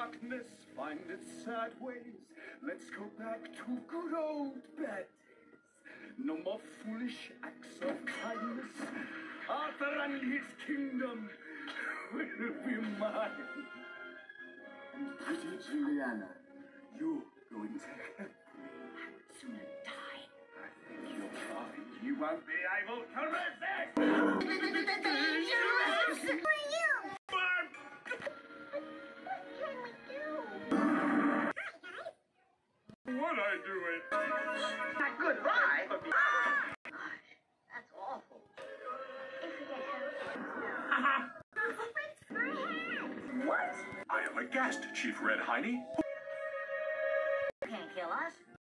darkness find its sad ways. Let's go back to good old bad days. No more foolish acts of kindness. Arthur and his kingdom will be mine. And pretty Juliana, you're going to help me. I would sooner die. I think you'll find you won't be able to resist. Dangerous! For you! Bark! What can we do? What I do it? Not good, right? Gosh, that's awful. If we get help. What? I am aghast, Chief Red Hiney.